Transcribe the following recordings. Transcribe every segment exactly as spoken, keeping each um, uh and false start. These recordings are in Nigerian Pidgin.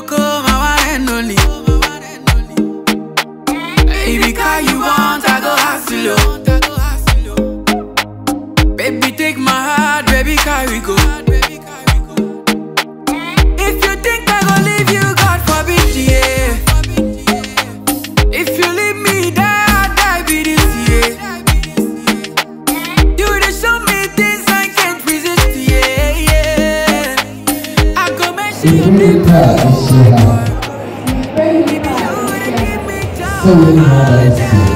go come, my one and only. If you car you want, I go hustle. Baby, take my heart, baby, carry go. If you think I go leave you, God forbid, yeah. If you leave me, die, I die, be this, yeah. You dey show me things I can't resist, yeah, yeah. I go make sure you think so many mothers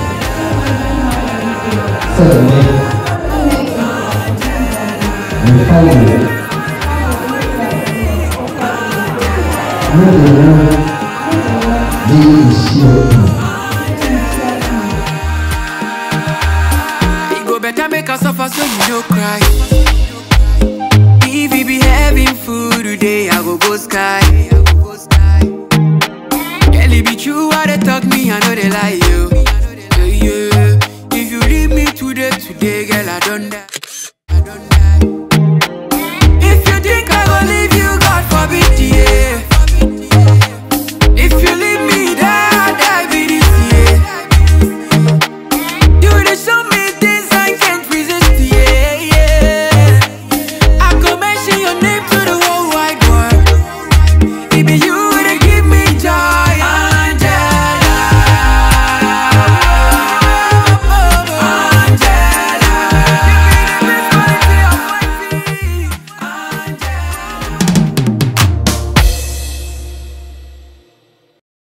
so many and finally it go better make us suffer so you no cry. If we be having food today, I go go sky. Girl, it be true what they talk me, I know they lie you. Yeah, yeah. If you leave me today, today, girl, I don't die. I don't die. If you think I go leave you, God forbid.